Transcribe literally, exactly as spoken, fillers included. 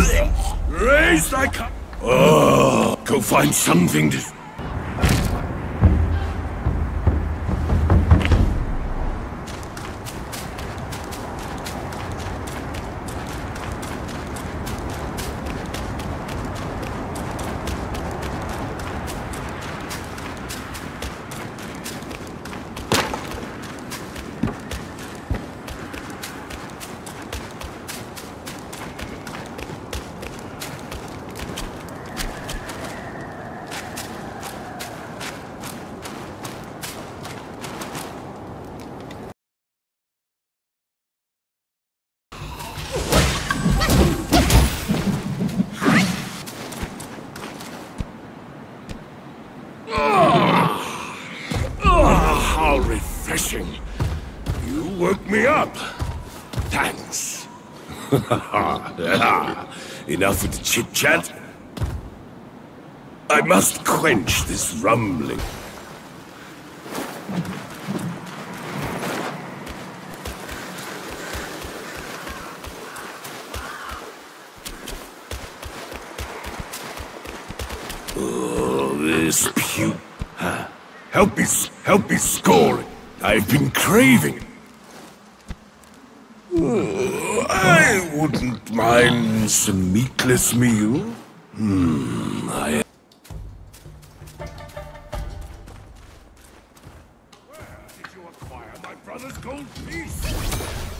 Raise thy cup. Oh, go find something to... How refreshing. You woke me up. Thanks. Enough with the chit-chat. I must quench this rumbling. Oh, this puke. Huh. Help me, help me score it. I've been craving it. Oh, I wouldn't mind some meatless meal. Hmm, I... Where did you acquire my brother's gold piece?